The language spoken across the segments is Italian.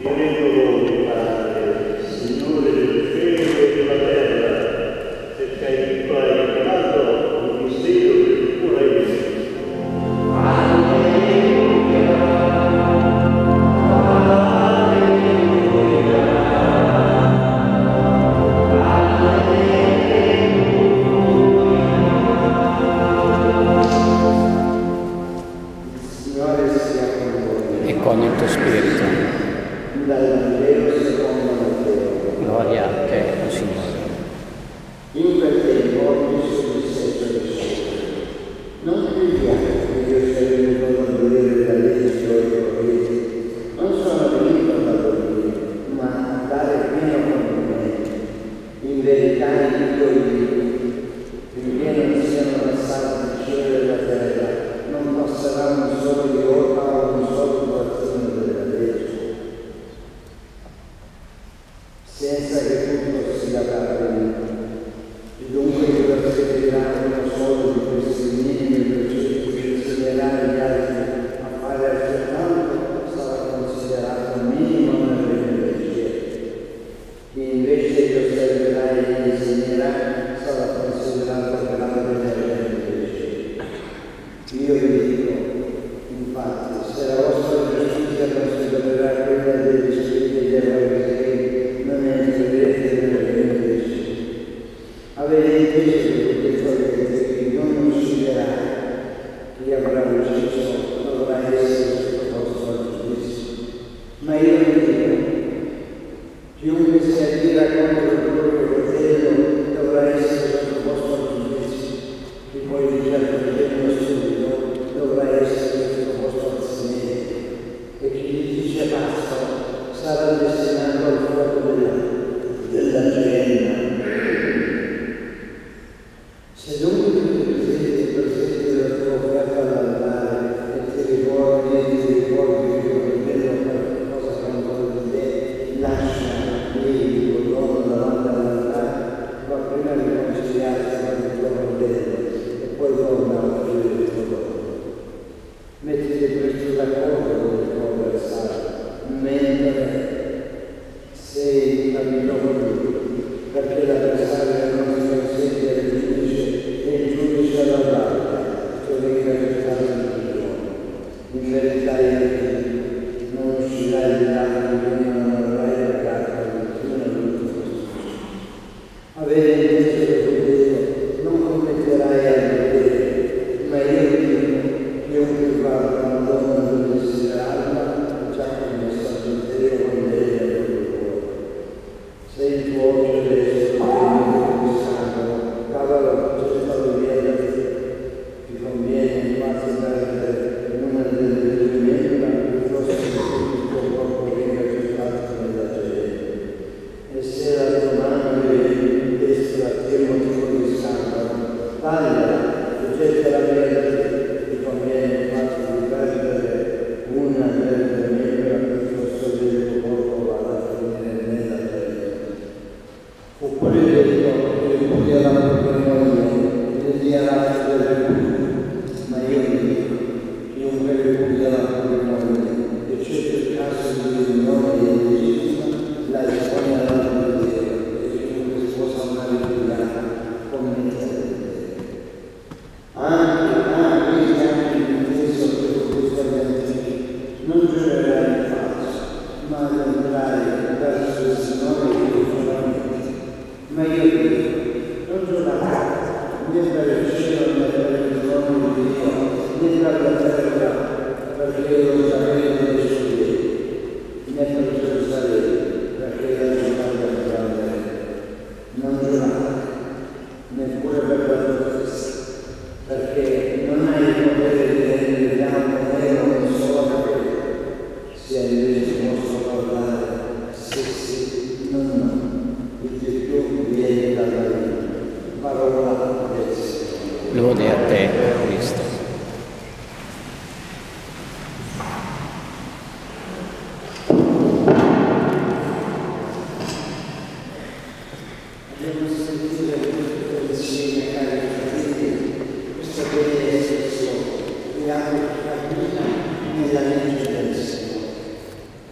Lode a te, Cristo. Abbiamo sentito tutto insieme, cari fratelli, questa bella espressione, che apre la vita nella legge del Signore.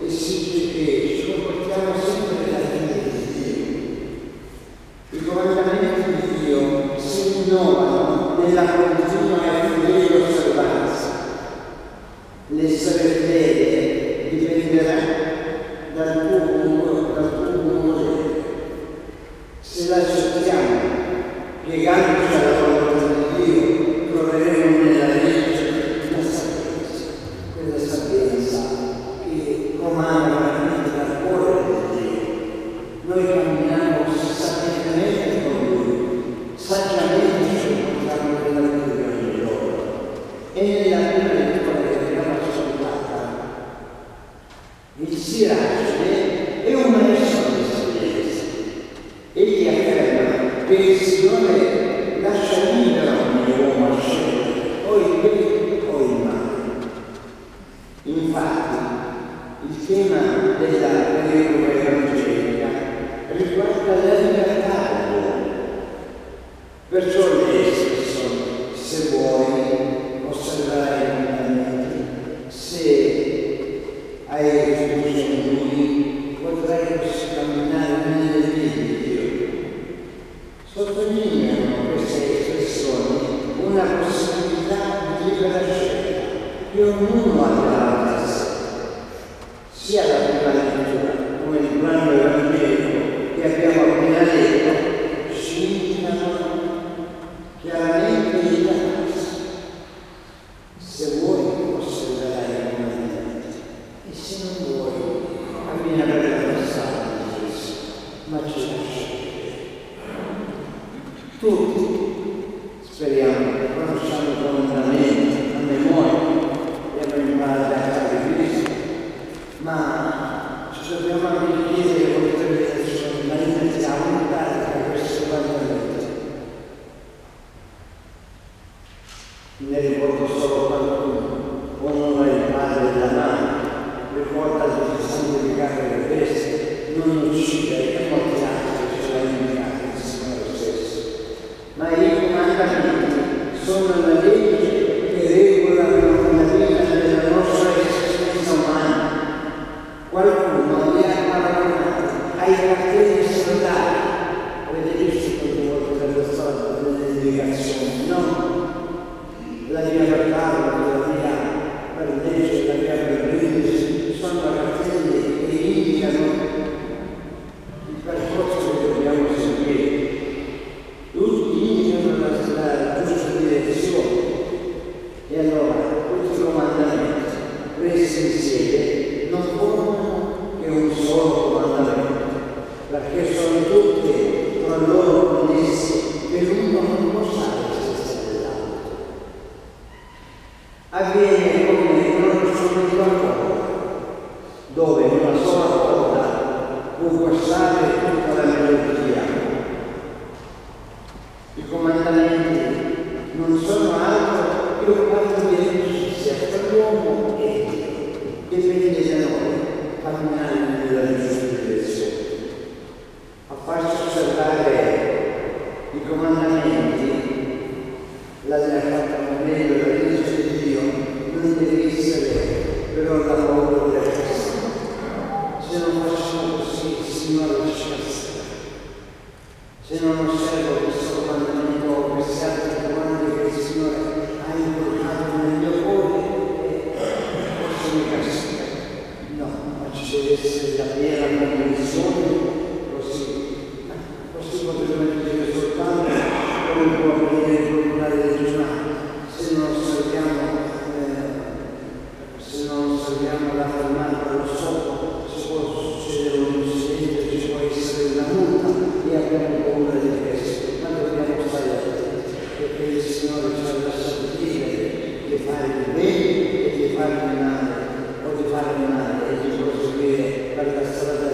esige che ci comportiamo sempre da figli di Dio. I comandamenti di Dio si rinnovano nella continua e fedele osservanza. L'essere fedele dipenderà dal tuo umore. Se la accettiamo, piegandoci alla volontà di Dio, troveremo nella legge la sapienza, quella sapienza che comanda veramente dal cuore di Dio. Noi camminiamo sapientemente con Lui, saggiamente ci comportiamo nella vita di ogni giorno. E nella prima lettura che abbiamo ascoltata, il Siracide è un maestro di sapienza. Egli afferma che il Signore lascia libero ogni uomo a scegliere o il bene o il male. Infatti, il tema della predica evangelica riguarda la libertà dell'uomo. Perciò le espressioni, se vuoi, osservare i comandamenti, se hai fiducia in Lui, potrai camminare nelle vie di Dio. Sottolineano queste espressioni una possibilità di libera scelta che ognuno ha davanti a sé. Sia la prima lettura come il brano evangelico che abbiamo appena letto ci indicano chiaramente il caso. Se vuoi osserverai i comandamenti e se non vuoi cammina per la strada di Gesù, ma ci lascia. Tutti speriamo che conosciamo i comandamenti a memoria e abbiamo imparato a fare Cristo, ma ci dobbiamo anche chiedere come persone, ma iniziamo in pratica questi comandamenti. Ne ricordo solo qualcuno, onora il padre e la madre, ricordati di santificare le bestie, non uccidere e molti altri che ce l'hanno indicato il Signore stesso. Ma i comandamenti sono la legge che regolano la vita della nostra esistenza umana. Qualcuno li ha paragonati ai cartelli stradali. Avete visto quante volte per la strada delle indicazioni? No? La via per Carlo, la via per Lecce, la via per Brindisi, sono cartelli che indicano il percorso che dobbiamo seguire. Tutti indicano la giusta direzione. E allora, tutti i comandamenti presi insieme non formano che un solo comandamento, perché sono tutti tra loro connessi e l'uno non può stare senza l'altro. Avviene come in uno strumento a corda, dove una sola corda può passare tutta la melodia. I comandamenti non sono altro che un patto di amicizia tra l'uomo e Dio. Dipende da noi camminare nella giusta direzione. A farci osservare i comandamenti, la fatta meglio della legge di Dio, non deve essere però la paura della persona. Se non facciamo così, il Signore ci casserà. Se non osservo questo comandamento o questi altri comandi che il Signore ha inculcato nel mio cuore, posso mi castigare. No, ma ci deve essere la piena condivisione, così potremmo dire soltanto come può avvenire il tribunale del giornale. Se non osserviamo la fermata allo stop, ci può succedere un incidente, ci può essere una multa e abbiamo paura di questo, ma dobbiamo stare attenti, perché il Signore ci ha lasciato liberi di fare il bene e di fare il male, o di fare il male e di proseguire per la strada